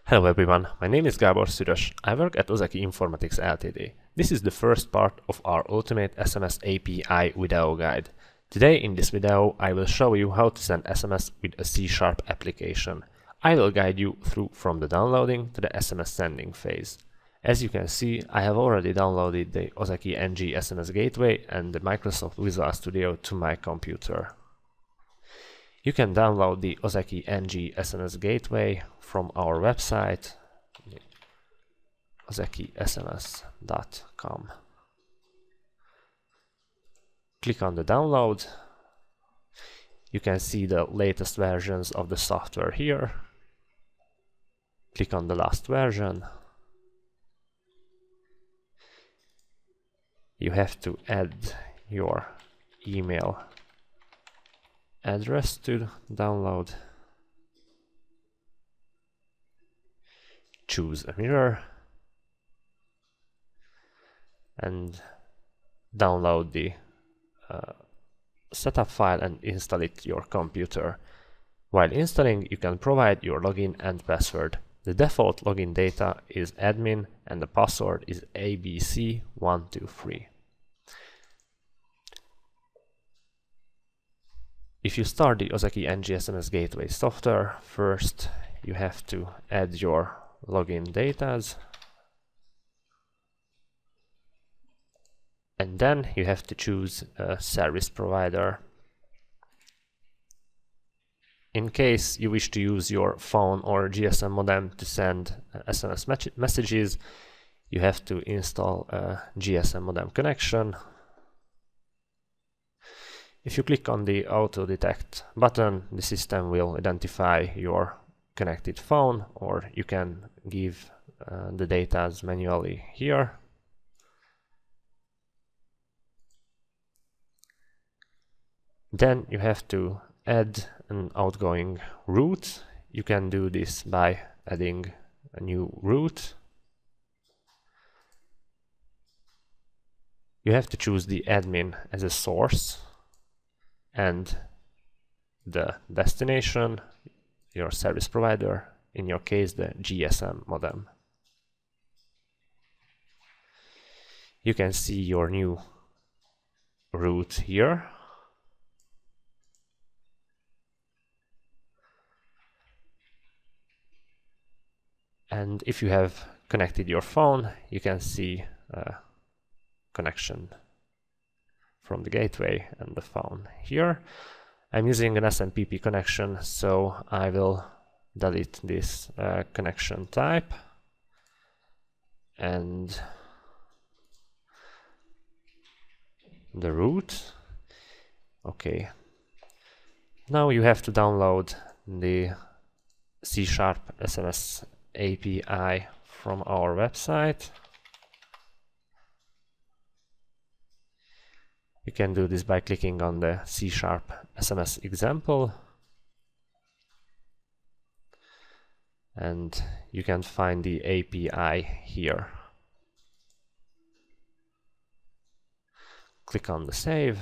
Hello everyone, my name is Gábor Szürös. I work at Ozeki Informatics Ltd. This is the first part of our Ultimate SMS API video guide. Today in this video I will show you how to send SMS with a C# application. I will guide you through from the downloading to the SMS sending phase. As you can see, I have already downloaded the Ozeki NG SMS Gateway and the Microsoft Visual Studio to my computer. You can download the Ozeki NG SMS Gateway from our website, ozekisms.com. Click on the download. You can see the latest versions of the software here. Click on the last version. You have to add your email address to download. Choose a mirror and download the setup file and install it to your computer. While installing, you can provide your login and password. The default login data is admin and the password is abc123. If you start the Ozeki NG SMS Gateway software, first you have to add your login data, and then you have to choose a service provider. In case you wish to use your phone or GSM modem to send SMS messages, you have to install a GSM modem connection. If you click on the Auto Detect button, the system will identify your connected phone, or you can give the data manually here. Then you have to add an outgoing route. You can do this by adding a new route. You have to choose the admin as a source and the destination, your service provider, in your case the GSM modem. You can see your new route here. And if you have connected your phone, you can see a connection from the gateway and the phone here. I'm using an SMPP connection, so I will delete this connection type and the route. Okay. Now you have to download the C# SMS API from our website. You can do this by clicking on the C# SMS example, and you can find the API here. Click on the save,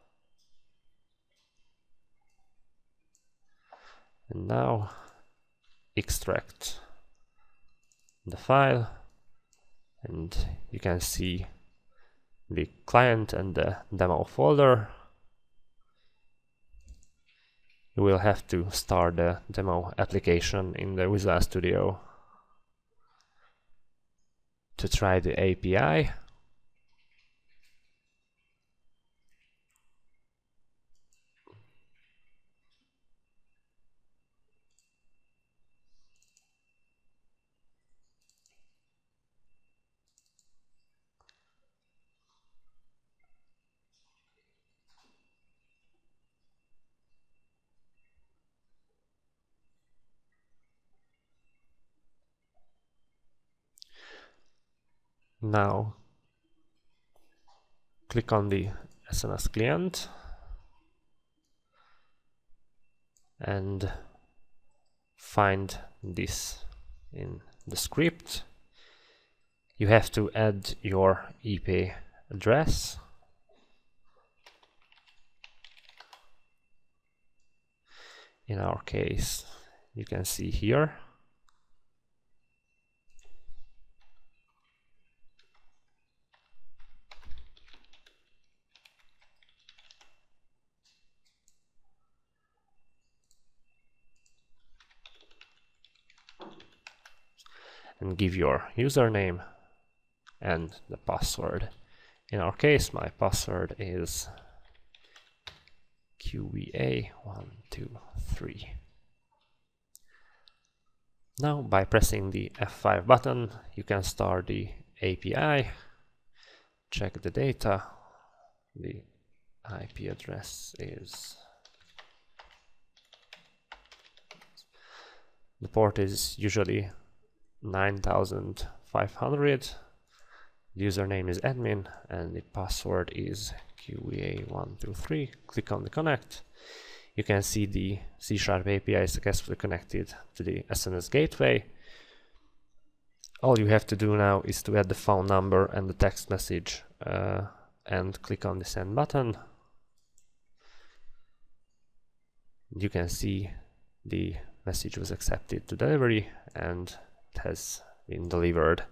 and now extract the file, and you can see the client and the demo folder. You will have to start the demo application in the Visual Studio to try the API. Now click on the SMS client and find this in the script. You have to add your IP address. In our case, you can see here. and give your username and the password. In our case, my password is QVA123. Now, by pressing the F5 button, you can start the API, check the data. The IP address is, the port is usually 9500. The username is admin and the password is QVA123. Click on the connect. You can see the C# API is successfully connected to the SMS gateway. All you have to do now is to add the phone number and the text message and click on the send button. You can see the message was accepted to delivery and it has been delivered.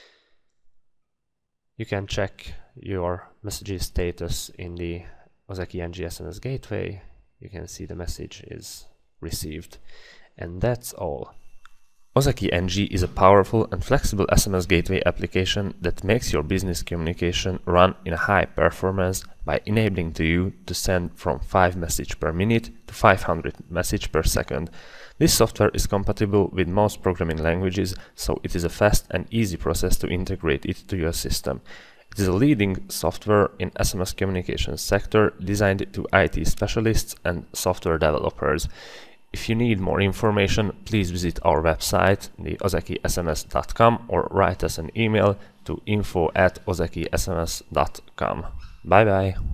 You can check your messages status in the Ozeki NG SMS Gateway. You can see the message is received. And that's all. Ozeki NG is a powerful and flexible SMS gateway application that makes your business communication run in a high performance by enabling you to send from 5 messages per minute to 500 messages per second. This software is compatible with most programming languages, so it is a fast and easy process to integrate it to your system. It is a leading software in SMS communication sector designed to IT specialists and software developers. If you need more information, please visit our website, the ozekisms.com, or write us an email to info@ozekisms.com. Bye bye.